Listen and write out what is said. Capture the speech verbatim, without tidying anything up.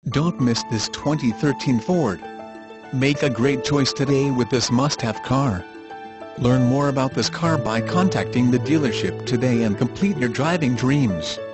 Don't miss this twenty thirteen Ford. Make a great choice today with this must-have car. Learn more about this car by contacting the dealership today and complete your driving dreams.